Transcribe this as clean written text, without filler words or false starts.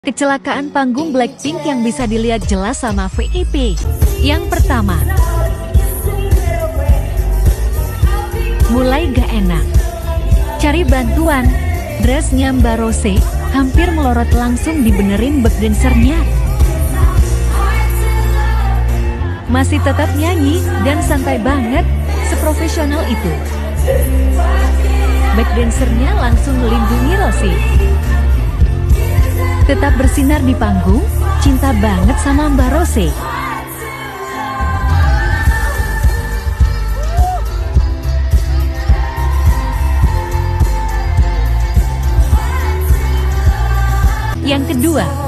Kecelakaan panggung Blackpink yang bisa dilihat jelas sama VIP. Yang pertama, mulai gak enak. Cari bantuan, dressnya Mbak Rose hampir melorot, langsung dibenerin backdancernya. Masih tetap nyanyi dan santai banget, seprofesional itu. Backdancernya langsung melindungi Rose. Tetap bersinar di panggung, cinta banget sama Mbak Rose. Yang kedua,